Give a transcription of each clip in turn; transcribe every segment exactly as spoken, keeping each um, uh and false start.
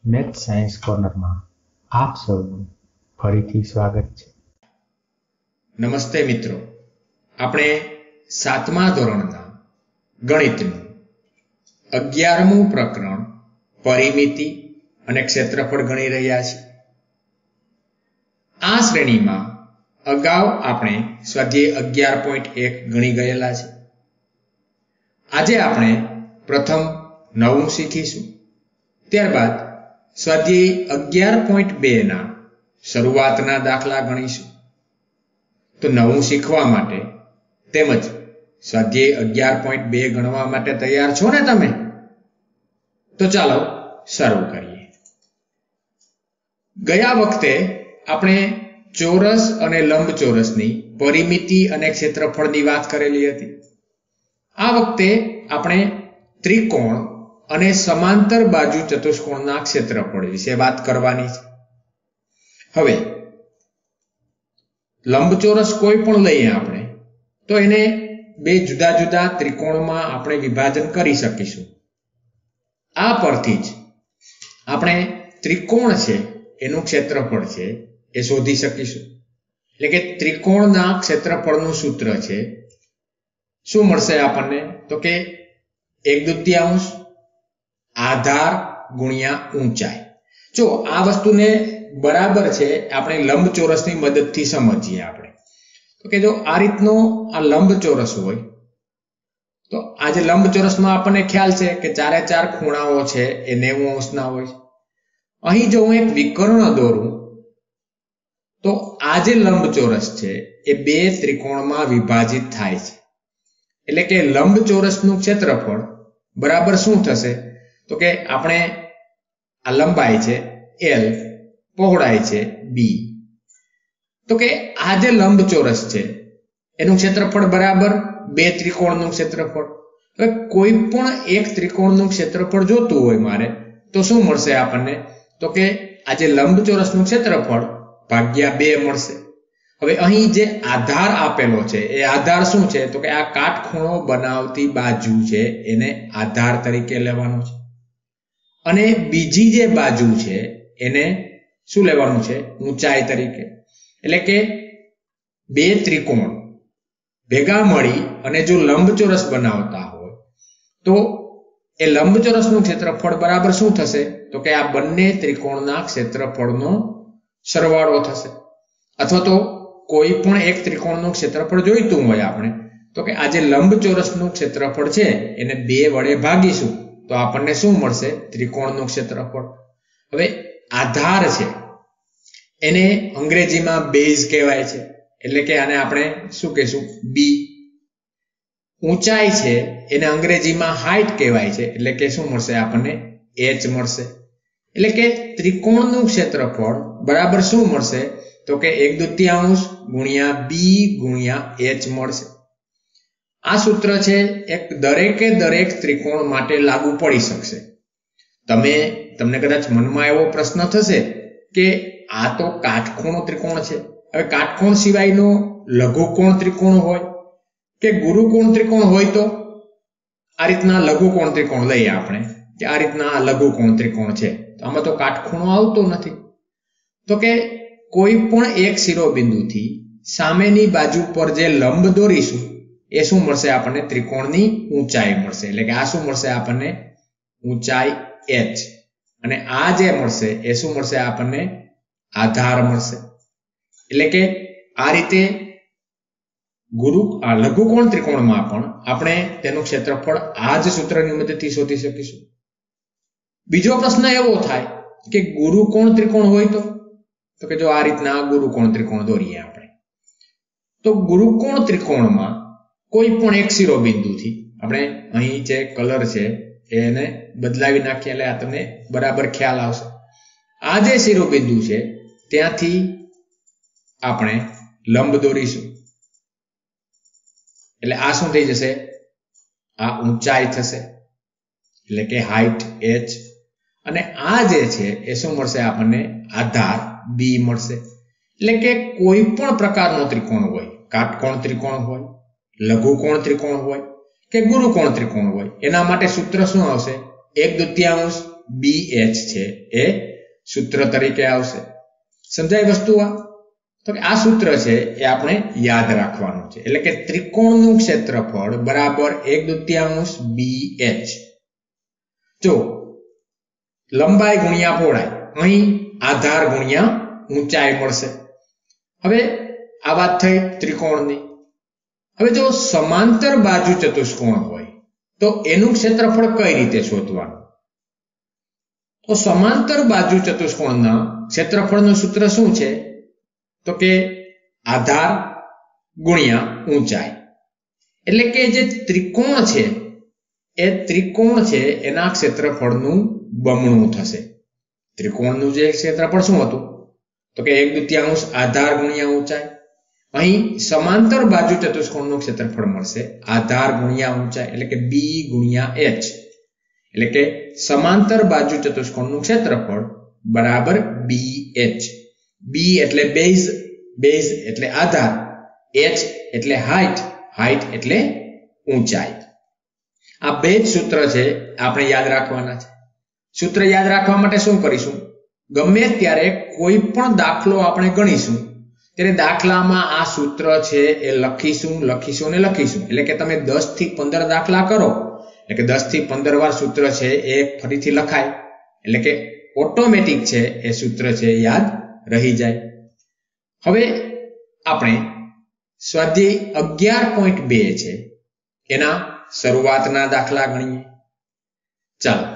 Math science કોર્નરમાં આપ સૌનું ફરીથી સ્વાગત છે. નમસ્તે મિત્રો, આપણે સાતમા ધોરણના ગણિતનું અગિયારમું પ્રકરણ પરિમિતિ અને ક્ષેત્રફળ ગણી રહ્યા છીએ. આ શ્રેણીમાં અગાઉ આપણે સ્વાધ્યાય અગિયાર પોઈન્ટ એક ગણી ગયેલા છે. આજે આપણે પ્રથમ નવું શીખીશું. ત્યારબાદ સ્વાધ્યાય અગિયાર પોઈન્ટ બે ના શરૂઆતના દાખલા ગણીશું. તો નવું શીખવા માટે તેમજ સ્વાધ્યાય અગિયાર પોઈન્ટ બે ગણવા માટે તૈયાર છો ને તમે? તો ચાલો શરૂ કરીએ. ગયા વખતે આપણે ચોરસ અને લંબચોરસની પરિમિતિ અને ક્ષેત્રફળની વાત કરેલી હતી. આ વખતે આપણે ત્રિકોણ અને સમાંતર બાજુ ચતુષ્કોણના ક્ષેત્રફળ વિશે વાત કરવાની છે. હવે લંબચોરસ કોઈ પણ લઈએ આપણે તો એને બે જુદા જુદા ત્રિકોણમાં આપણે વિભાજન કરી શકીશું. આ પરથી જ આપણે ત્રિકોણ છે એનું ક્ષેત્રફળ છે એ શોધી શકીશું. એટલે કે ત્રિકોણના ક્ષેત્રફળનું સૂત્ર છે. શું મળશે આપણને? તો કે એક દૂતીયાંશ આધાર ગુણ્યા ઊંચાઈ. જો આ વસ્તુને બરાબર છે આપણે લંબચોરસની મદદથી સમજીએ. આપણે તો કે જો આ રીતનો આ લંબચોરસ હોય તો આ જે લંબચોરસમાં આપણને ખ્યાલ છે કે ચારે ચાર ખૂણાઓ છે એ નેવું અંશના હોય છે. અહીં જો હું એક વિકર્ણ દોરું તો આ જે લંબચોરસ છે એ બે ત્રિકોણમાં વિભાજિત થાય છે. એટલે કે લંબચોરસનું ક્ષેત્રફળ બરાબર શું થશે? તો કે આપણે આ લંબાઈ છે એલ, પહોળાઈ છે બી. તો કે આ જે લંબચોરસ છે એનું ક્ષેત્રફળ બરાબર બે ત્રિકોણનું ક્ષેત્રફળ. હવે કોઈ પણ એક ત્રિકોણનું ક્ષેત્રફળ જોતું હોય મારે તો શું મળશે આપણને? તો કે આ જે લંબચોરસનું ક્ષેત્રફળ ભાગ્યા બે મળશે. હવે અહીં જે આધાર આપેલો છે એ આધાર શું છે? તો કે આ કાટખૂણો બનાવતી બાજુ છે એને આધાર તરીકે લેવાનો છે. અને બીજી જે બાજુ છે એને શું લેવાનું છે? ઊંચાઈ તરીકે. એટલે કે બે ત્રિકોણ ભેગા મળી અને જો લંબચોરસ બનાવતા હોય તો એ લંબચોરસનું ક્ષેત્રફળ બરાબર શું થશે? તો કે આ બંને ત્રિકોણના ક્ષેત્રફળનો સરવાળો થશે. અથવા તો કોઈ પણ એક ત્રિકોણનું ક્ષેત્રફળ જોઈતું હોય આપણે તો કે આ જે લંબચોરસનું ક્ષેત્રફળ છે એને બે વડે ભાગીશું તો આપણને શું મળશે? ત્રિકોણનું ક્ષેત્રફળ. હવે આધાર છે એને અંગ્રેજીમાં બેઝ કહેવાય છે. એટલે કે આને આપણે શું કહીશું? બી. ઊંચાઈ છે એને અંગ્રેજીમાં હાઈટ કહેવાય છે. એટલે કે શું મળશે આપણને? એચ મળશે. એટલે કે ત્રિકોણનું ક્ષેત્રફળ બરાબર શું મળશે? તો કે એક દૂતીયાંશ ગુણ્યા બી ગુણ્યા એચ મળશે. આ સૂત્ર છે એક દરેકે દરેક ત્રિકોણ માટે લાગુ પડી શકશે. તમે તમને કદાચ મનમાં એવો પ્રશ્ન થશે કે આ તો કાટખૂણો ત્રિકોણ છે. હવે કાટકોણ સિવાયનો લઘુકોણ ત્રિકોણ હોય કે ગુરુકોણ ત્રિકોણ હોય તો આ રીતના લઘુકોણ ત્રિકોણ લઈએ આપણે કે આ રીતના લઘુકોણ ત્રિકોણ છે તો આમાં તો કાટખૂણો આવતો નથી. તો કે કોઈ પણ એક શિરોબિંદુથી સામેની બાજુ પર જે લંબ દોરીશું એ શું મળશે આપણને? ત્રિકોણની ઊંચાઈ મળશે. એટલે કે આ શું મળશે આપણને? ઊંચાઈ એચ. અને આ જે મળશે એ શું મળશે આપણને? આધાર મળશે. એટલે કે આ રીતે ગુરુ આ લઘુકોણ ત્રિકોણમાં પણ આપણે તેનું ક્ષેત્રફળ આ જ સૂત્રની મદદથી શોધી શકીશું. બીજો પ્રશ્ન એવો થાય કે ગુરુકોણ ત્રિકોણ હોય તો તો કે જો આ રીતના ગુરુકોણ ત્રિકોણ દોરીએ આપણે તો ગુરુકોણ ત્રિકોણમાં કોઈ પણ એક શિરોબિંદુથી આપણે અહીં જે કલર છે એને બદલાવી નાખીએ એટલે આ તમને બરાબર ખ્યાલ આવશે. આ જે શિરોબિંદુ છે ત્યાંથી આપણે લંબ દોરીશું એટલે આ શું થઈ જશે? આ ઊંચાઈ થશે. એટલે કે હાઈટ એચ. અને આ જે છે એ શું મળશે આપણને? આધાર બી મળશે. એટલે કે કોઈ પણ પ્રકારનો ત્રિકોણ હોય, કાટકોણ ત્રિકોણ હોય, લઘુકોણ ત્રિકોણ હોય કે ગુરુકોણ ત્રિકોણ હોય, એના માટે સૂત્ર શું આવશે? એક દૂતીયાંશ બી એચ છે એ સૂત્ર તરીકે આવશે. સમજાય વસ્તુ? આ તો કે આ સૂત્ર છે એ આપણે યાદ રાખવાનું છે. એટલે કે ત્રિકોણનું ક્ષેત્રફળ બરાબર એક દૂતીયાંશ બી એચ. જો લંબાઈ ગુણ્યા પહોળાઈ, અહીં આધાર ગુણ્યા ઊંચાઈ મળશે. હવે આ વાત થઈ ત્રિકોણની. હવે જો સમાંતર બાજુ ચતુષ્કોણ હોય તો એનું ક્ષેત્રફળ કઈ રીતે શોધવાનું? તો સમાંતર બાજુ ચતુષ્કોણના ક્ષેત્રફળનું સૂત્ર શું છે? તો કે આધાર ગુણ્યા ઊંચાઈ. એટલે કે જે ત્રિકોણ છે એ ત્રિકોણ છે એના ક્ષેત્રફળનું બમણું થશે. ત્રિકોણનું જે ક્ષેત્રફળ શું હતું? તો કે એક દૂતીયાંશ આધાર ગુણ્યા ઊંચાઈ. અહીં સમાંતર બાજુ ચતુષ્કોણનું ક્ષેત્રફળ મળશે આધાર ગુણ્યા ઊંચાઈ, એટલે કે બી ગુણ્યા એચ. એટલે કે સમાંતર બાજુ ચતુષ્કોણનું ક્ષેત્રફળ બરાબર બી એચ. બી એટલે બેઝ, બેઝ એટલે આધાર, એચ એટલે હાઈટ, હાઈટ એટલે ઊંચાઈ. આ બે જ સૂત્ર છે આપણે યાદ રાખવાના છે. સૂત્ર યાદ રાખવા માટે શું કરીશું? ગમે ત્યારે કોઈ પણ દાખલો આપણે ગણીશું ત્યારે દાખલામાં આ સૂત્ર છે એ લખીશું લખીશું અને લખીશું. એટલે કે તમે દસ થી પંદર દાખલા કરો એટલે કે દસ થી પંદર વાર સૂત્ર છે એ ફરીથી લખાય. એટલે કે ઓટોમેટિક છે એ સૂત્ર છે યાદ રહી જાય. હવે આપણે સ્વાધ્યાય અગિયાર પોઈન્ટ બે છે એના શરૂઆતના દાખલા ગણીએ. ચાલો,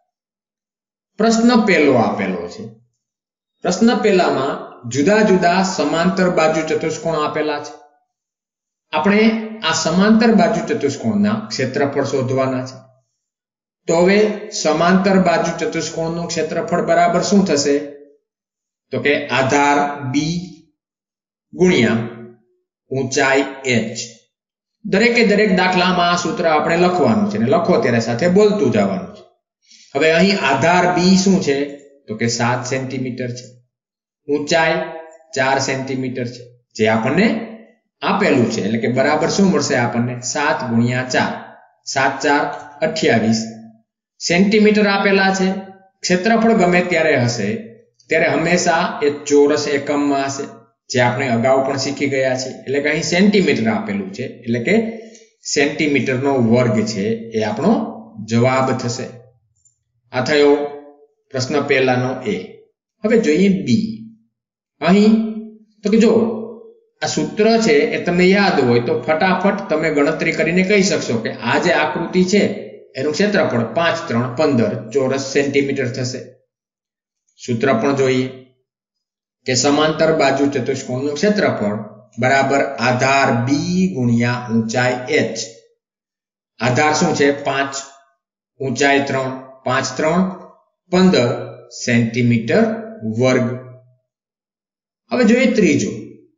પ્રશ્ન પહેલો આપેલો છે. પ્રશ્ન પહેલામાં જુદા જુદા સમાંતર બાજુ ચતુષ્કોણ આપેલા છે. આપણે આ સમાંતર બાજુ ચતુષ્કોણના ક્ષેત્રફળ શોધવાના છે. તો હવે સમાંતર બાજુ ચતુષ્કોણનું ક્ષેત્રફળ બરાબર શું થશે? તો કે આધાર બી ગુણ્યા ઊંચાઈ એચ. દરેકે દરેક દાખલામાં આ સૂત્ર આપણે લખવાનું છે, ને લખો ત્યારે સાથે બોલતું જવાનું છે. હવે અહીં આધાર બી શું છે? તો કે સાત સેન્ટીમીટર છે. ઊંચાઈ ચાર સેન્ટીમીટર છે, જે આપણને આપેલું છે. એટલે કે બરાબર શું મળશે આપણને? સાત ગુણ્યા ચાર, સાત ચાર અઠ્યાવીસ સેન્ટીમીટર આપેલા છે. ક્ષેત્રફળ ગમે ત્યારે હશે ત્યારે હંમેશા એ ચોરસ એકમમાં હશે, જે આપણે અગાઉ પણ શીખી ગયા છે. એટલે કે અહીં સેન્ટીમીટર આપેલું છે, એટલે કે સેન્ટીમીટરનો વર્ગ છે એ આપણો જવાબ થશે. આ થયો પ્રશ્ન પહેલાનો એ. હવે જોઈએ બી. અહીં તો કે જો આ સૂત્ર છે એ તમને યાદ હોય તો ફટાફટ તમે ગણતરી કરીને કહી શકશો કે આ જે આકૃતિ છે એનું ક્ષેત્રફળ પાંચ ત્રણ પંદર ચોરસ સેન્ટીમીટર થશે. સૂત્ર પણ જોઈએ કે સમાંતર બાજુ ચતુષ્કોણનું ક્ષેત્રફળ બરાબર આધાર બી ગુણ્યા ઊંચાઈ એચ. આધાર શું છે? પાંચ, ઊંચાઈ ત્રણ, પાંચ ત્રણ પંદર સેન્ટીમીટર વર્ગ. હવે જોઈએ ત્રીજો.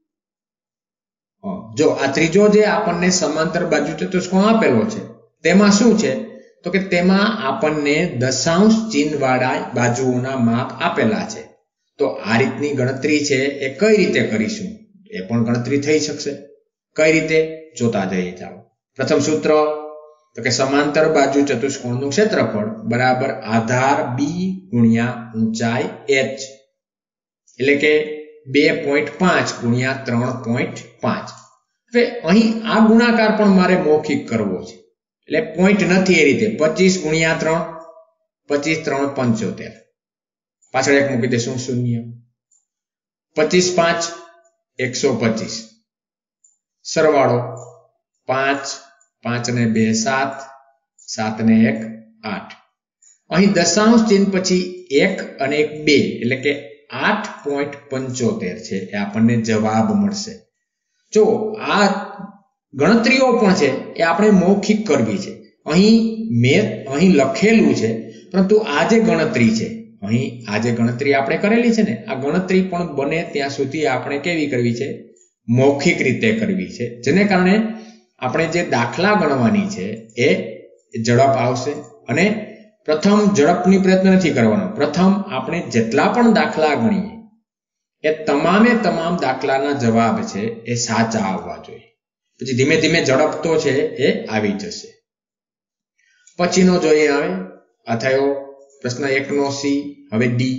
જો આ ત્રીજો જે આપણને સમાંતર બાજુ ચતુષ્કોણ આપેલો છે તેમાં શું છે? તો કે તેમાં આપણને દશાંશ ચિહ્ન વાળા બાજુઓના માપ આપેલા છે. તો આ રીતની ગણતરી છે એ કઈ રીતે કરીશું? એ પણ ગણતરી થઈ શકશે. કઈ રીતે? જોતા જઈએ. ચાલો, પ્રથમ સૂત્ર તો કે સમાંતર બાજુ ચતુષ્કોણનું ક્ષેત્રફળ બરાબર આધાર બી ગુણ્યા ઊંચાઈ એચ. એટલે કે બે પોઈન્ટ પાંચ ગુણ્યા ત્રણ પોઈન્ટ પાંચ. હવે અહીં આ ગુણાકાર પણ મારે મૌખિક કરવો છે, એટલે પોઈન્ટ નથી એ રીતે. પચીસ ગુણ્યા ત્રણ, પચીસ ત્રણ પંચોતેર. પાછળ એક મૂકી દઈશું શૂન્ય. પચીસ પાંચ એકસો પચીસ. સરવાળો પાંચ, પાંચ ને બે સાત, સાત ને એક આઠ. અહીં દશાંશ ચિહ્ન પછી એક અને એક બે, એટલે કે આઠ પોઈન્ટ પંચોતેર છે એ આપણને જવાબ મળશે. જો આ ગણતરીઓ પણ છે એ આપણે મૌખિક કરવી છે. અહીં મેં અહીં લખેલું છે, પરંતુ આ જે ગણતરી છે અહીં આ જે ગણતરી આપણે કરેલી છે ને આ ગણતરી પણ બને ત્યાં સુધી આપણે કેવી કરવી છે? મૌખિક રીતે કરવી છે. જેને કારણે આપણે જે દાખલા ગણવાની છે એ ઝડપ આવશે. અને પ્રથમ ઝડપની પ્રયત્ન નથી કરવાનો. પ્રથમ આપણે જેટલા પણ દાખલા ગણીએ એ તમામે તમામ દાખલાના જવાબ છે એ સાચા આવવા જોઈએ. પછી ધીમે ધીમે ઝડપ તો છે એ આવી જશે. પછીનો જોઈએ આવે. આ થયો પ્રશ્ન એક નો સી. હવે ડી.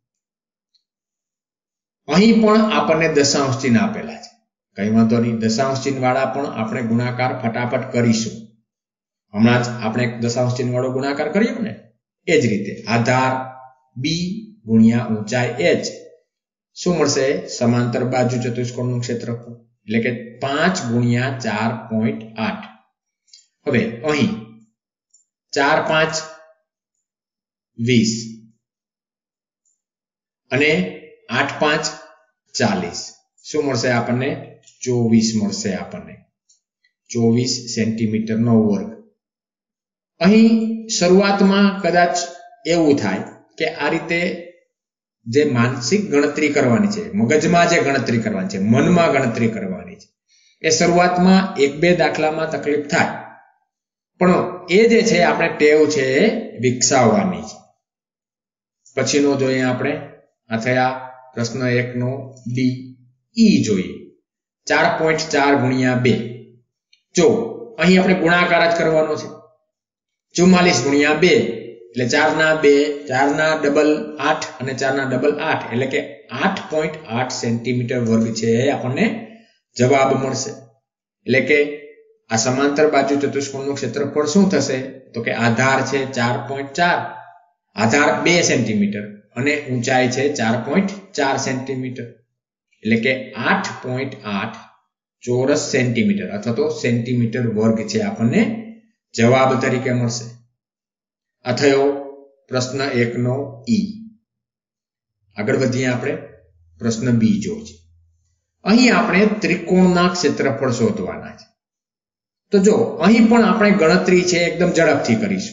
અહીં પણ આપણને દશાંશ ચિહ્ન આપેલા છે. કઈ વાંધો નહીં, દશાંશ ચિહ્ન વાળા પણ આપણે ગુણાકાર ફટાફટ કરીશું. હમણાં જ આપણે દશાંશ ચિહ્ન વાળો ગુણાકાર કર્યો ને, એ જ રીતે આધાર બી ગુણ્યા ઊંચાઈ એચ શું મળશે? સમાંતર બાજુ ચતુષ્કોણનું ક્ષેત્રફળ એટલે કે પાંચ ગુણ્યા ચાર પોઈન્ટ આઠ. હવે અહીં ચાર પાંચ વીસ અને આઠ પાંચ ચાલીસ. શું મળશે આપણને? ચોવીસ મળશે આપણને. ચોવીસ સેન્ટીમીટરનો વર્ગ. અહીં શરૂઆતમાં કદાચ એવું થાય કે આ રીતે જે માનસિક ગણતરી કરવાની છે, મગજમાં જે ગણતરી કરવાની છે, મનમાં ગણતરી કરવાની છે, એ શરૂઆતમાં એક બે દાખલામાં તકલીફ થાય, પણ એ જે છે આપણે ટેવ છે એ વિકસાવવાની છે. પછીનો જોઈએ આપણે. આ થયા પ્રશ્ન એક નો ડી. ઈ જોઈએ. ચાર પોઈન્ટ ચાર ગુણ્યા બે. જો અહીં આપણે ગુણાકાર જ કરવાનો છે. ચુમ્માલીસ ગુણ્યા બે એટલે ચાર ના બે, ચાર ના ડબલ આઠ અને ચાર ના ડબલ આઠ એટલે કે આઠ પોઈન્ટ આઠ સેન્ટીમીટર વર્ગ છે એ આપણને જવાબ મળશે. એટલે કે આ સમાંતર બાજુ ચતુષ્કોણનું ક્ષેત્રફળ શું થશે? તો કે આધાર છે ચાર પોઈન્ટ ચાર, આધાર બે સેન્ટીમીટર અને ઊંચાઈ છે ચાર પોઈન્ટ ચાર સેન્ટીમીટર એટલે કે આઠ પોઈન્ટ આઠ ચોરસ સેન્ટીમીટર અથવા તો સેન્ટીમીટર વર્ગ છે આપણને જવાબ તરીકે મળશે. આ થયો પ્રશ્ન એક નો ઈ. આગળ વધીએ આપણે. પ્રશ્ન બી જોઈએ. અહીં આપણે ત્રિકોણના ક્ષેત્રફળ શોધવાના છે. તો જો અહીં પણ આપણે ગણતરી છે એકદમ ઝડપથી કરીશું.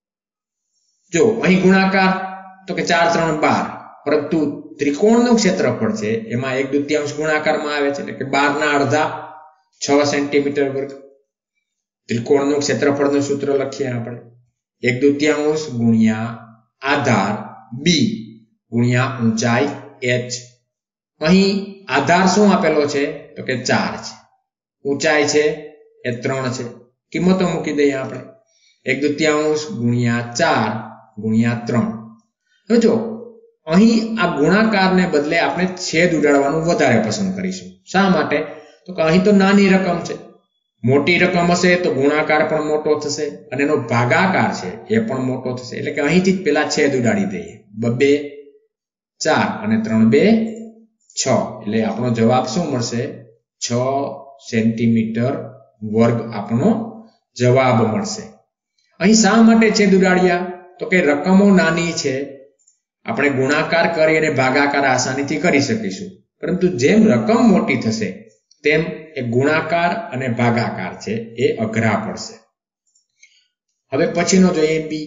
જો અહીં ગુણાકાર તો કે ચાર ત્રણ બાર, પરંતુ ત્રિકોણનું ક્ષેત્રફળ છે એમાં એક દુત્યાંશ ગુણાકારમાં આવે છે એટલે કે બાર ના અડધા છ સેન્ટીમીટર વર્ગ. ત્રિકોણનું ક્ષેત્રફળનું સૂત્ર લખીએ આપણે. એક દુત્યાંશ ગુણ્યા આધાર બી ગુણ્યા ઊંચાઈ એચ. અહીં આધાર શું આપેલો છે? તો કે ચાર છે. ઊંચાઈ છે એ ત્રણ છે. કિંમતો મૂકી દઈએ આપણે. એક દુત્યાંશ ગુણ્યા ચાર ગુણ્યા ત્રણ. હવે જો અહીં આ ગુણાકારને બદલે આપણે છેદ ઉડાડવાનું વધારે પસંદ કરીશું. શા માટે? તો કે અહીં તો નાની રકમ છે. મોટી રકમ હશે તો ગુણાકાર પણ મોટો થશે અને એનો ભાગાકાર છે એ પણ મોટો થશે. એટલે કે અહીંથી જ પેલા છેદ ઉડાડી દઈએ. બે ચાર અને ત્રણ બે છ એટલે આપણો જવાબ શું મળશે? છ સેન્ટીમીટર વર્ગ આપણો જવાબ મળશે. અહીં શા માટે છેદ ઉડાડ્યા? તો કે રકમો નાની છે, આપણે ગુણાકાર કરી અને ભાગાકાર આસાનીથી કરી શકીશું, પરંતુ જેમ રકમ મોટી થશે તેમ એ ગુણાકાર અને ભાગાકાર છે એ અઘરા પડશે. હવે પછીનો જોઈએ બી.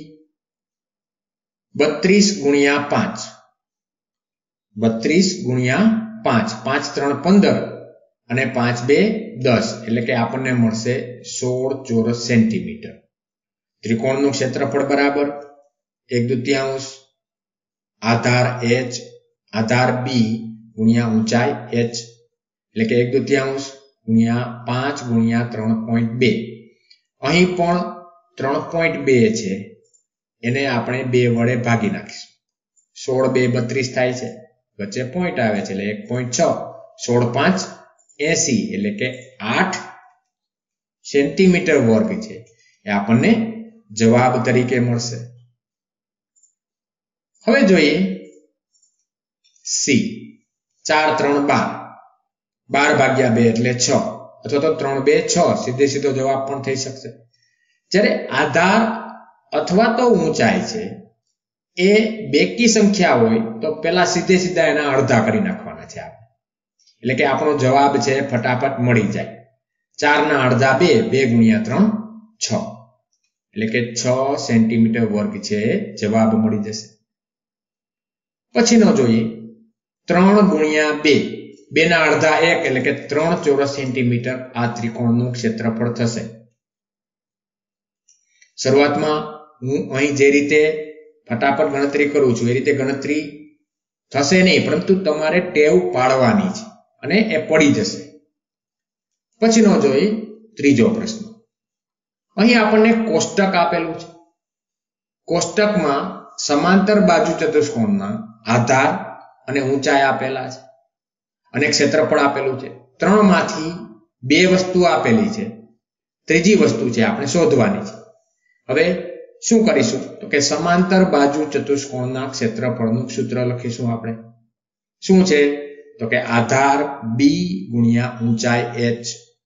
બત્રીસ ગુણ્યા પાંચ. બત્રીસ ગુણ્યા પાંચ. પાંચ ત્રણ પંદર અને પાંચ બે દસ એટલે કે આપણને મળશે સોળ ચોરસ સેન્ટીમીટર. ત્રિકોણનું ક્ષેત્રફળ બરાબર એક દુત્યાંશ આધાર એચ આધાર બી ગુણ્યા ઊંચાઈ એચ એટલે કે એક દુત્યાંશ ગુણ્યા પાંચ ગુણ્યા ત્રણ પોઈન્ટ બે. અહીં પણ ત્રણ પોઈન્ટ બે છે, એને આપણે બે વડે ભાગી નાખીશું. સોળ બે બત્રીસ થાય છે, વચ્ચે પોઈન્ટ આવે છે એટલે એક પોઈન્ટ છ. સોળ પાંચ એસી એટલે કે આઠ સેન્ટીમીટર વર્ગ છે એ આપણને જવાબ તરીકે મળશે. હવે જોઈએ સી. ચાર ત્રણ બાર. બાર ભાગ્યા બે એટલે છ અથવા તો ત્રણ બે છ સીધે સીધો જવાબ પણ થઈ શકશે. જ્યારે આધાર અથવા તો ઊંચાઈ છે એ બેકી સંખ્યા હોય તો પેલા સીધે સીધા એના અડધા કરી નાખવાના છે આપણે. એટલે કે આપણો જવાબ છે ફટાફટ મળી જાય. ચાર ના અડધા બે, બે ગુણ્યા ત્રણ છ એટલે કે છ સેન્ટીમીટર વર્ગ છે જવાબ મળી જશે. પછીનો જોઈએ ત્રણ ગુણ્યા બે. બે ના અડધા એક એટલે કે ત્રણ ચોરસ સેન્ટીમીટર આ ત્રિકોણનું ક્ષેત્રફળ થશે. શરૂઆતમાં હું અહીં જે રીતે ફટાફટ ગણતરી કરું છું એ રીતે ગણતરી થશે નહીં, પરંતુ તમારે ટેવ પાડવાની છે અને એ પડી જશે. પછીનો જોઈએ ત્રીજો પ્રશ્ન. અહીં આપણને કોષ્ટક આપેલું છે. કોષ્ટકમાં સમાંતર બાજુ ચતુષ્કોણના આધાર અને ઊંચાઈ આપેલા છે અને ક્ષેત્રફળ આપેલું છે. ત્રણમાંથી બે વસ્તુ આપેલી છે, ત્રીજી વસ્તુ છે આપણે શોધવાની છે. હવે શું કરીશું તો કે સમાંતર બાજુ ચતુષ્કોણના ક્ષેત્રફળનું સૂત્ર લખીશું. આપણે શું છે તો કે આધાર બી ગુણ્યા ઊંચાઈ એચ.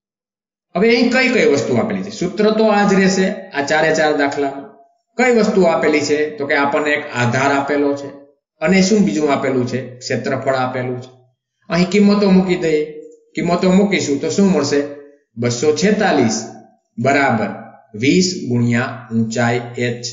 હવે અહીં કઈ કઈ વસ્તુ આપેલી છે? સૂત્ર તો આ જ રહેશે આ ચારે ચાર દાખલામાં. કઈ વસ્તુ આપેલી છે તો કે આપણને એક આધાર આપેલો છે અને શું બીજું આપેલું છે? ક્ષેત્રફળ આપેલું છે. અહીં કિંમતો મૂકી દઈએ. કિંમતો મૂકીશું તો શું મળશે? બસો છેતાલીસ બરાબર વીસ ગુણ્યા ઊંચાઈ એચ.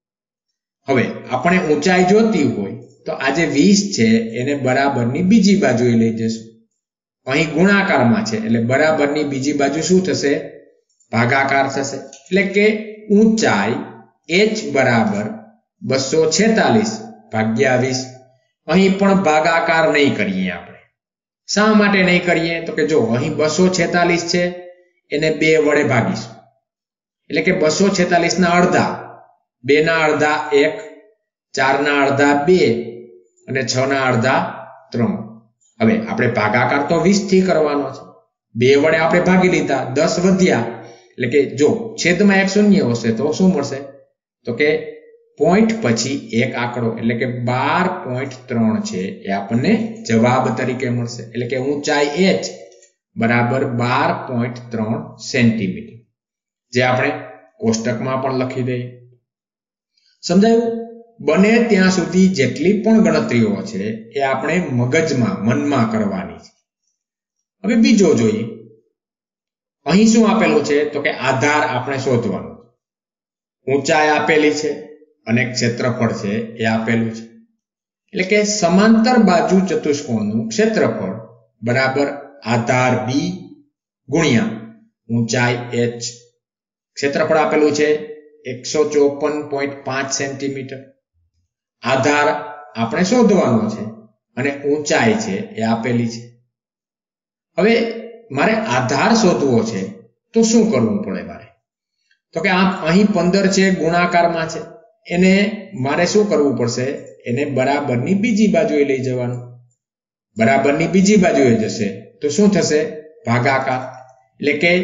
હવે આપણે ઊંચાઈ જોતી હોય તો આ જે વીસ છે એને બરાબરની બીજી બાજુએ લઈ જશું. અહીં ગુણાકારમાં છે એટલે બરાબરની બીજી બાજુ શું થશે? ભાગાકાર થશે. એટલે કે ઊંચાઈ એચ બરાબર બસો છેતાલીસ ભાગ્યા વીસ. અહીં પણ ભાગાકાર નહીં કરીએ આપણે. શા માટે નહીં કરીએ તો કે જો અહીં બસો છેતાલીસ છે એને બે વડે ભાગીશું એટલે કે બસો છેતાલીસ ના અડધા, બે ના અડધા એક, ચાર ના અડધા બે અને છ ના અડધા ત્રણ. હવે આપણે ભાગાકાર તો વીસ થી કરવાનો છે. બે વડે આપણે ભાગી લીધા, દસ વધ્યા એટલે કે જો છેદમાં એક શૂન્ય હશે તો શું મળશે તો કે પોઈન્ટ પછી એક આંકડો એટલે કે બાર પોઈન્ટ ત્રણ છે એ આપણને જવાબ તરીકે મળશે. એટલે કે ઊંચાઈ એચ બરાબર બાર પોઈન્ટ ત્રણ સેન્ટીમીટર, જે આપણે કોષ્ટકમાં પણ લખી દઈએ. સમજાયું? બને ત્યાં સુધી જેટલી પણ ગણતરીઓ છે એ આપણે મગજમાં મનમાં કરવાની છે. હવે બીજો જોઈએ. અહીં શું આપેલું છે તો કે આધાર આપણે શોધવાનો, ઊંચાઈ આપેલી છે અને ક્ષેત્રફળ છે એ આપેલું છે. એટલે કે સમાંતર બાજુ ચતુષ્કોણનું ક્ષેત્રફળ બરાબર આધાર બી ગુણ્યા ઊંચાઈ એચ. ક્ષેત્રફળ આપેલું છે એકસો ચોપન પોઈન્ટ પાંચ સેન્ટીમીટર. આધાર આપણે શોધવાનો છે અને ઊંચાઈ છે એ આપેલી છે. હવે મારે આધાર શોધવો છે તો શું કરવું પડે મારે તો કે આ અહીં પંદર છે ગુણાકારમાં છે, એને મારે શું કરવું પડશે? એને બરાબરની બીજી બાજુએ લઈ જવાનું. બરાબરની બીજી બાજુએ જશે તો શું થશે? ભાગાકાર. એટલે કે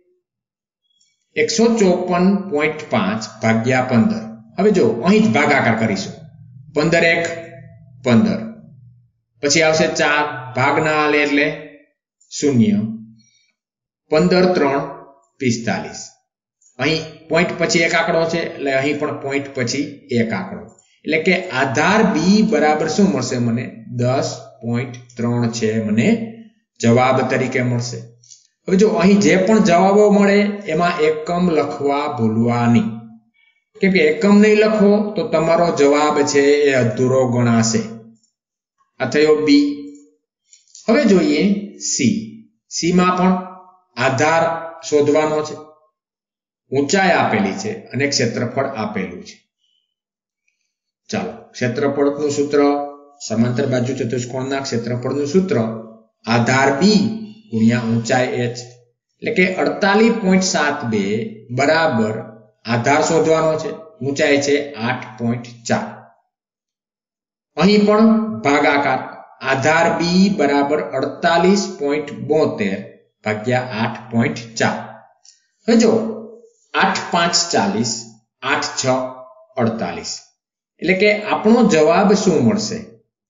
એકસો ચોપન પોઈન્ટ પાંચ ભાગ્યા પંદર. હવે જો અહીં જ ભાગાકાર કરીશું. પંદર એક પંદર, પછી આવશે ચાર, ભાગના આલે એટલે શૂન્ય, પંદર ત્રણ પિસ્તાલીસ. અહીં પોઈન્ટ પછી એક આંકડો છે એટલે અહીં પણ પોઈન્ટ પછી એક આંકડો. એટલે કે આધાર બી બરાબર શું મળશે મને? દસ પોઈન્ટ ત્રણ છે મને જવાબ તરીકે મળશે. હવે જો અહીં જે પણ જવાબો મળે એમાં એકમ લખવા ભૂલવા નહીં, કેમ કે એકમ નહીં લખો તો તમારો જવાબ છે એ અધૂરો ગણાશે. આ થયો બી. હવે જોઈએ સી. સી માં પણ આધાર શોધવાનો છે, ઊંચાઈ આપેલી છે અને ક્ષેત્રફળ આપેલું છે. ચાલો, ક્ષેત્રફળનું સૂત્ર, સમાંતર બાજુ ચતુષ્કોણના ક્ષેત્રફળનું સૂત્ર આધાર બી ગુણ્યા ઊંચાઈ એચ. એટલે કે અડતાલીસ પોઈન્ટ સાત બે બરાબર આધાર શોધવાનો છે, ઊંચાઈ છે આઠ પોઈન્ટ ચાર. અહીં પણ ભાગાકાર. આધાર બી બરાબર અડતાલીસ પોઈન્ટ બોતેર ભાગ્યા આઠ પોઈન્ટ ચાર. હવે જો આઠ પાંચ ચાલીસ, આઠ છ અડતાલીસ. એટલે કે આપણો જવાબ શું મળશે?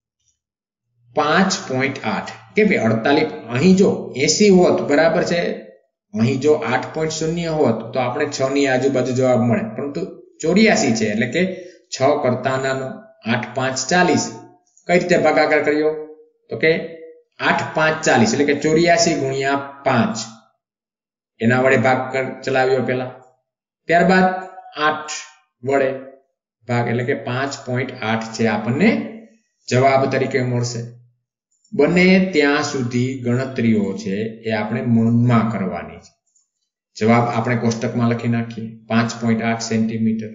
પાંચ પોઈન્ટ આઠ. કે ભાઈ અડતાલીસ અહીં જો એસી હોત બરાબર છે, અહીં જો આઠ પોઈન્ટ શૂન્ય હોત તો આપણે છ ની આજુબાજુ જવાબ મળે, પરંતુ ચોર્યાસી છે એટલે કે છ કરતા નાનો. આઠ પાંચ ચાલીસ કઈ રીતે ભાગાકાર કર્યો તો કે આઠ પાંચ ચાલીસ એટલે કે ચોર્યાસી ગુણ્યા પાંચ, એના વડે ભાગ ચલાવ્યો પેલા, ત્યારબાદ આઠ વડે ભાગ એટલે કે પાંચ પોઈન્ટ આઠ છે આપણને જવાબ તરીકે મળશે. બને ત્યાં સુધી ગણતરીઓ છે એ આપણે મનમાં કરવાની છે. જવાબ આપણે કોષ્ટકમાં લખી નાખીએ, પાંચ પોઈન્ટ આઠ સેન્ટીમીટર.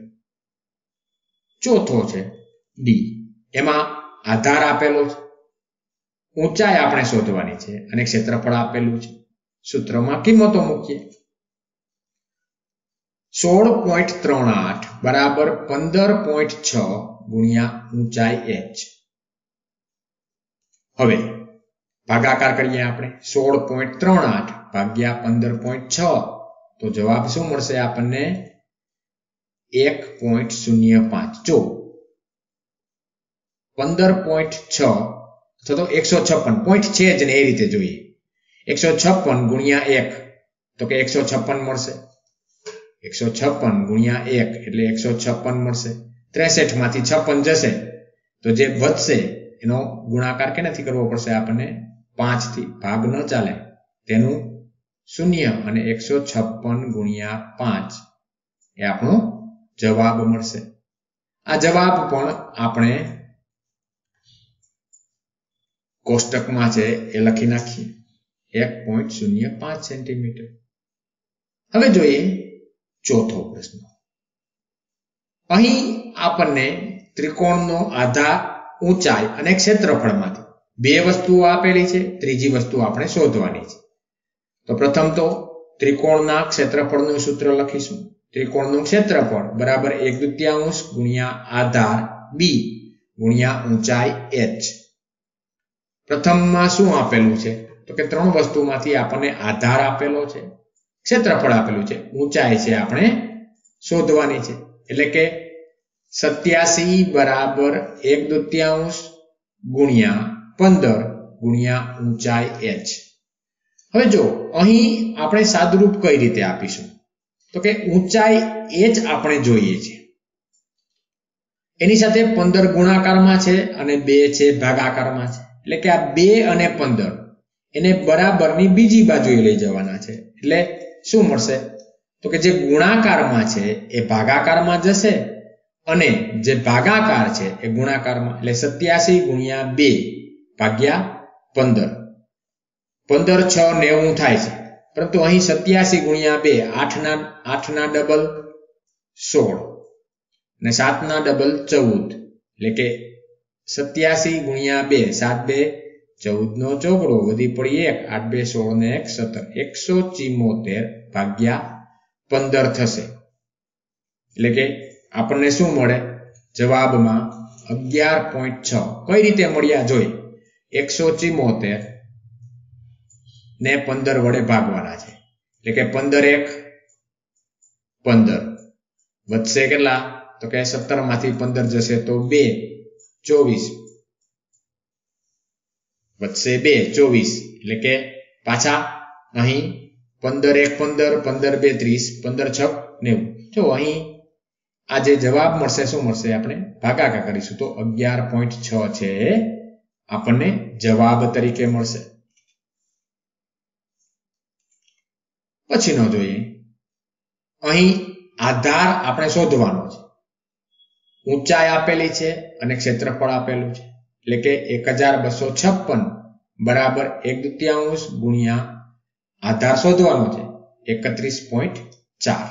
ચોથો છે ડી. એમાં આધાર આપેલો છે, ઊંચાઈ આપણે શોધવાની છે અને ક્ષેત્રફળ આપેલું છે. સૂત્રમાં કિંમતો મૂકીએ. સોળ પોઈન્ટ ત્રણ આઠ બરાબર પંદર પોઈન્ટ છ ગુણ્યા ઊંચાઈ h. હવે ભાગાકાર કરીએ આપણે. સોળ પોઈન્ટ ત્રણ આઠ ભાગ્યા પંદર પોઈન્ટ છ, તો જવાબ શું મળશે આપણને? એક પોઈન્ટ શૂન્ય પાંચ. જો પંદર પોઈન્ટ છ અથવા તો એકસો છપ્પન પોઈન્ટ છે જ ને, એ રીતે જોઈએ. એકસો છપ્પન ગુણ્યા એક તો કે એકસો છપ્પન મળશે. એકસો છપ્પન ગુણ્યા એક એટલે એકસો છપ્પન મળશે. ત્રેસઠ માંથી છપ્પન જશે તો જે વધશે એનો ગુણાકાર કેનાથી કરવો પડશે આપણને? પાંચ થી. ભાગ ન ચાલે, તેનું શૂન્ય, અને એકસો છપ્પન ગુણ્યા પાંચ એ આપણો જવાબ મળશે. આ જવાબ પણ આપણે કોષ્ટકમાં છે એ લખી નાખીએ. એક પોઈન્ટ શૂન્ય પાંચ સેન્ટીમીટર. હવે જોઈએ ચોથો પ્રશ્ન. અહીં આપણને ત્રિકોણનો આધાર, ઊંચાઈ અને ક્ષેત્રફળમાંથી બે વસ્તુઓ આપેલી છે. ત્રીજી વસ્તુ આપણે શોધવાની છે. તો પ્રથમ તો ત્રિકોણના ક્ષેત્રફળનું સૂત્ર લખીશું. ત્રિકોણનું ક્ષેત્રફળ બરાબર એક દૂતીયાંશ ગુણ્યા આધાર બી ગુણ્યા ઊંચાઈ h. પ્રથમમાં શું આપેલું છે? તો કે ત્રણ વસ્તુમાંથી આપણને આધાર આપેલો છે, ક્ષેત્રફળ આપેલું છે, ઊંચાઈ છે આપણે શોધવાની છે. એટલે કે સત્યાસી બરાબર એક દૂતીયાંશ ગુણ્યા પંદર ગુણ્યા ઊંચાઈ h. હવે જો અહીં આપણે સાદુરૂપ કઈ રીતે આપીશું? તો કે ઊંચાઈ h આપણે જોઈએ છે, એની સાથે પંદર ગુણાકારમાં છે અને બે છે ભાગાકારમાં છે. એટલે કે આ બે અને પંદર એને બરાબરની બીજી બાજુએ લઈ જવાના છે. એટલે શું મળશે? તો કે જે ગુણાકારમાં છે એ ભાગાકારમાં જશે અને જે ભાગાકાર છે એ ગુણાકારમાં. એટલે સત્યાસી ગુણ્યા બે ભાગ્યા પંદર. પંદર છ નેવું થાય છે, પરંતુ અહીં સત્યાસી ગુણ્યા બે આઠના આઠના ડબલ સોળ અને સાતના ડબલ ચૌદ. એટલે કે સત્યાસી ગુણ્યા બે, સાત બે ચૌદ નો ચોગડો, વધી પડી એક, આઠ બે સોળ ને એક સત્તર. એકસો ચિમોતેર ભાગ્યા પંદર થશે. એટલે કે આપણને શું મળે? જવાબમાં અગિયાર પોઈન્ટ છ. કઈ રીતે મળ્યા જોઈ. એકસો ચિમોતેર ને પંદર વડે ભાગવાના છે. એટલે કે પંદર એક પંદર વધશે કેટલા? તો કે સત્તર માંથી પંદર જશે તો બે, ચોવીસ વધશે બે, ચોવીસ. એટલે કે પાછા અહીં પંદર એક પંદર, પંદર બે ત્રીસ, પંદર છ નેવું. જો અહીં આ જે જવાબ મળશે શું મળશે? આપણે ભાગાકાર કરીશું તો અગિયાર પોઈન્ટ છ છે આપણને જવાબ તરીકે મળશે. પછીનો જોઈએ. અહીં આધાર આપણે શોધવાનો છે, ઊંચાઈ આપેલી છે અને ક્ષેત્રફળ આપેલું છે. એટલે કે એક હજાર બસો છપ્પન બરાબર એક દૂતીયાંશ ગુણ્યા આધાર શોધવાનો છે એકત્રીસ પોઈન્ટ ચાર.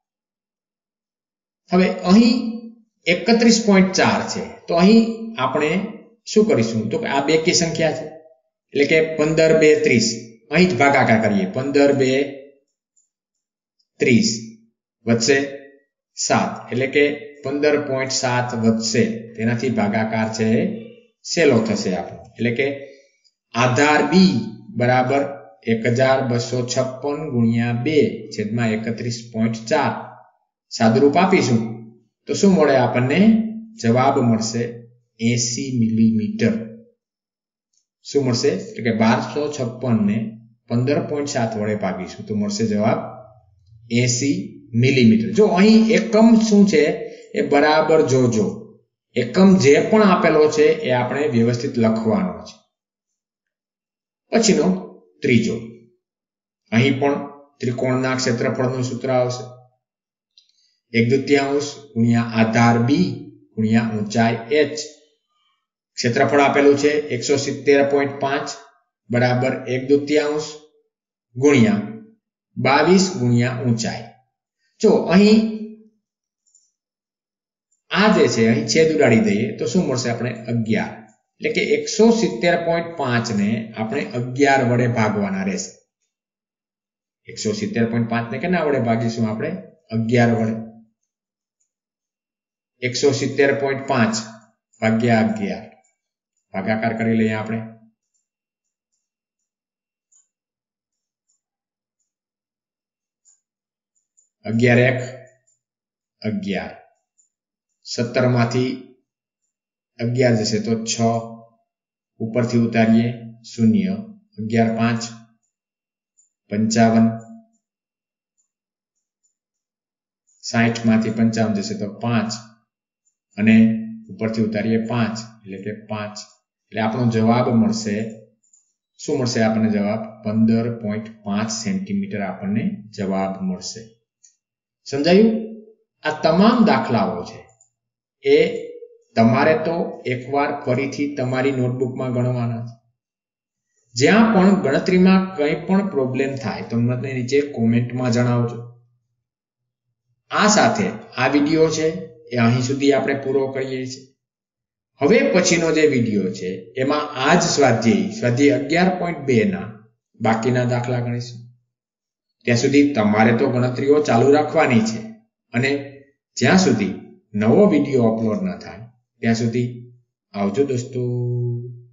હવે અહીં એકત્રીસ પોઈન્ટ ચાર છે તો અહીં આપણે શું કરીશું? તો કે આ બે કી સંખ્યા છે. એટલે કે પંદર બે ત્રીસ, અહીં જ ભાગાકાર કરીએ. પંદર બે ત્રીસ વધશે સાત. એટલે કે પંદર પોઈન્ટ સાત વધશે, તેનાથી ભાગાકાર છે સેલો થશે આપણો. એટલે કે આધાર બી બરાબર એક હજાર બસો છપ્પન ગુણ્યા બે છેદમાં એકત્રીસ પોઈન્ટ ચાર. સાદુરૂપ આપીશું તો શું મળે આપણને? જવાબ મળશે એસી મિલીમીટર. શું મળશે? એટલે કે બારસો છપ્પન ને પંદર પોઈન્ટ સાત વડે ભાગીશું તો મળશે જવાબ એસી મિલીમીટર. જો અહીં એકમ શું છે એ બરાબર જોજો. એકમ જે પણ આપેલો છે એ આપણે વ્યવસ્થિત લખવાનો છે. પછીનો ત્રીજો. અહીં પણ ત્રિકોણના ક્ષેત્રફળનું સૂત્ર આવશે. એક દૂતીયાંશ ગુણ્યા આધાર બી ગુણ્યા ઊંચાઈ h. ક્ષેત્રફળ આપેલું છે એકસો સિત્તેર પોઈન્ટ પાંચ બરાબર એક દૂતીયાંશ ગુણ્યા બાવીસ ગુણ્યા ઊંચાઈ. જો અહીં આ જે છે અહીં છેદ ઉડાડી દઈએ તો શું મળશે? આપણે અગિયાર. એટલે કે એકસો સિત્તેર પોઈન્ટ પાંચ ને આપણે અગિયાર વડે ભાગવાના રહેશે. એકસો સિત્તેર પોઈન્ટ પાંચ ને કેના વડે ભાગીશું? આપણે અગિયાર વડે. એકસો સિત્તેર પોઈન્ટ પાંચ ભાગ્યા અગિયાર ભાગાકાર કરી લઈએ આપણે. અગિયાર એક અગિયાર. સત્તર માંથી અગિયાર જશે તો છ, ઉપરથી ઉતારીએ શૂન્ય. અગિયાર પાંચ પંચાવન. સાઠ માંથી પંચાવન જશે તો પાંચ અને ઉપરથી ઉતારીએ પાંચ એટલે કે પાંચ. એટલે આપણો જવાબ મળશે, શું મળશે આપણને જવાબ? પંદર પોઈન્ટ પાંચ સેન્ટીમીટર આપણને જવાબ મળશે. સમજાયું? આ તમામ દાખલાઓ છે એ તમારે તો એકવાર ફરીથી તમારી નોટબુકમાં ગણવાના છે. જ્યાં પણ ગણતરીમાં કંઈ પણ પ્રોબ્લેમ થાય તો મને નીચે કોમેન્ટમાં જણાવજો. આ સાથે આ વિડીયો છે એ અહીં સુધી આપણે પૂરો કરીએ છીએ. હવે પછીનો જે વિડીયો છે એમાં આ જ સ્વાધ્યાય સ્વાધ્યાય અગિયાર પોઈન્ટ બે ના બાકીના દાખલા ગણીશું. ત્યાં સુધી તમારે તો ગણતરીઓ ચાલુ રાખવાની છે અને જ્યાં સુધી નવો વિડીયો અપલોડ ન થાય ત્યાં સુધી આવજો દોસ્તો.